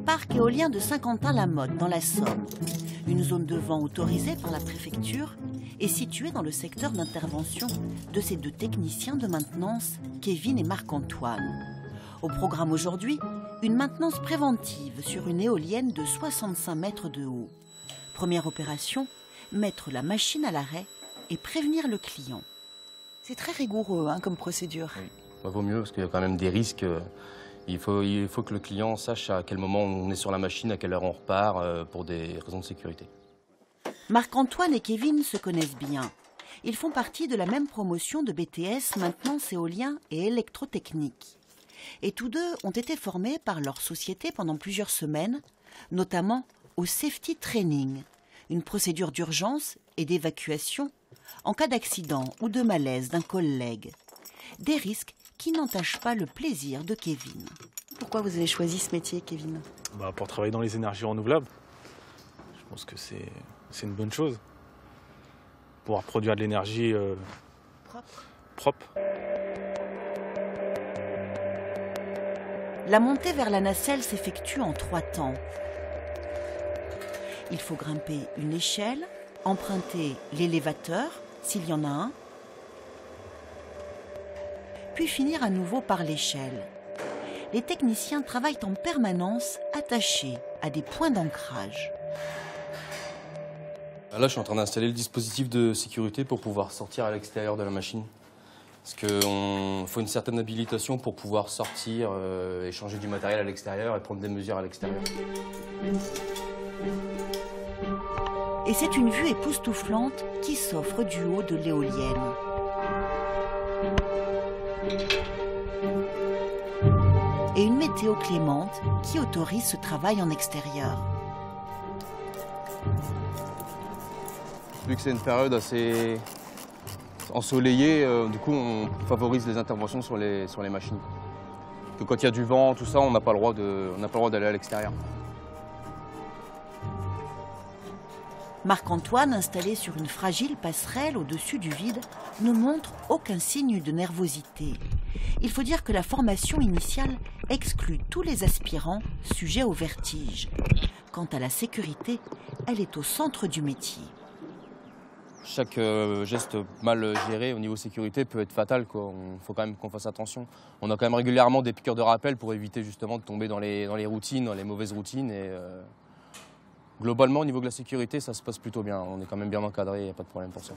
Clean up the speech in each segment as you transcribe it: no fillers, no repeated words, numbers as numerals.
Parc éolien de Saint-Quentin-la-Motte, dans la Somme. Une zone de vent autorisée par la préfecture est située dans le secteur d'intervention de ces deux techniciens de maintenance, Kevin et Marc-Antoine. Au programme aujourd'hui, une maintenance préventive sur une éolienne de 65 mètres de haut. Première opération, mettre la machine à l'arrêt et prévenir le client. C'est très rigoureux comme procédure. Oui. Ça vaut mieux parce qu'il y a quand même des risques. Il faut que le client sache à quel moment on est sur la machine, à quelle heure on repart, pour des raisons de sécurité. Marc-Antoine et Kevin se connaissent bien. Ils font partie de la même promotion de BTS maintenance éolien et électrotechnique. Et tous deux ont été formés par leur société pendant plusieurs semaines, notamment au Safety Training, une procédure d'urgence et d'évacuation en cas d'accident ou de malaise d'un collègue. Des risques qui n'entachent pas le plaisir de Kevin. Pourquoi vous avez choisi ce métier, Kevin ? Pour travailler dans les énergies renouvelables. Je pense que c'est une bonne chose. Pouvoir produire de l'énergie propre. La montée vers la nacelle s'effectue en 3 temps. Il faut grimper une échelle, emprunter l'élévateur, s'il y en a un, puis finir à nouveau par l'échelle. Les techniciens travaillent en permanence attachés à des points d'ancrage. Là, je suis en train d'installer le dispositif de sécurité pour pouvoir sortir à l'extérieur de la machine. Parce qu'il faut une certaine habilitation pour pouvoir sortir, échanger du matériel à l'extérieur et prendre des mesures à l'extérieur. Et c'est une vue époustouflante qui s'offre du haut de l'éolienne. Et une météo clémente qui autorise ce travail en extérieur. Vu que c'est une période assez ensoleillée, du coup on favorise les interventions sur les machines. Que quand il y a du vent, tout ça, on n'a pas le droit d'aller à l'extérieur. Marc-Antoine, installé sur une fragile passerelle au-dessus du vide, ne montre aucun signe de nervosité. Il faut dire que la formation initiale exclut tous les aspirants sujets au vertige. Quant à la sécurité, elle est au centre du métier. Chaque geste mal géré au niveau sécurité peut être fatal, quoi. Il faut quand même qu'on fasse attention. On a quand même régulièrement des piqûres de rappel pour éviter justement de tomber dans les routines, dans les mauvaises routines. Et, globalement, au niveau de la sécurité, ça se passe plutôt bien. On est quand même bien encadré, il n'y a pas de problème pour ça.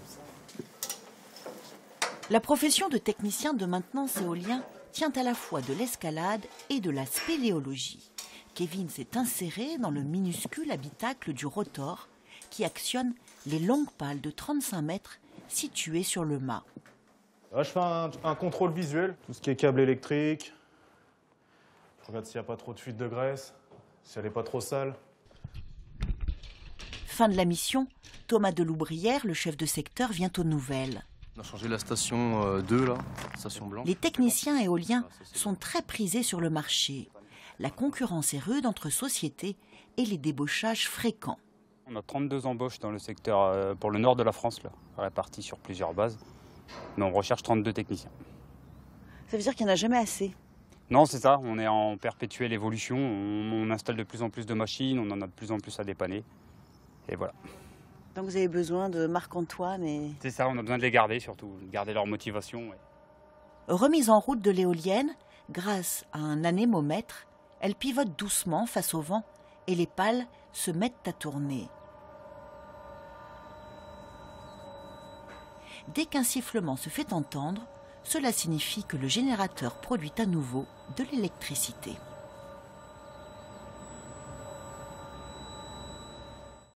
La profession de technicien de maintenance éolien tient à la fois de l'escalade et de la spéléologie. Kevin s'est inséré dans le minuscule habitacle du rotor qui actionne les longues pales de 35 mètres situées sur le mât. Là, je fais un contrôle visuel, tout ce qui est câble électrique. Je regarde s'il n'y a pas trop de fuite de graisse, si elle n'est pas trop sale. Fin de la mission, Thomas Deloubrière, le chef de secteur, vient aux nouvelles. On a changé la station 2, là, station blanche. Les techniciens éoliens sont très prisés sur le marché. La concurrence est rude entre sociétés et les débauchages fréquents. On a 32 embauches dans le secteur pour le nord de la France, là, réparties sur plusieurs bases. Mais on recherche 32 techniciens. Ça veut dire qu'il n'y en a jamais assez? Non, c'est ça. On est en perpétuelle évolution. On installe de plus en plus de machines, on en a de plus en plus à dépanner. Et voilà. Donc vous avez besoin de Marc-Antoine et... C'est ça, on a besoin de les garder surtout, de garder leur motivation. Ouais. Remise en route de l'éolienne, grâce à un anémomètre, elle pivote doucement face au vent et les pales se mettent à tourner. Dès qu'un sifflement se fait entendre, cela signifie que le générateur produit à nouveau de l'électricité.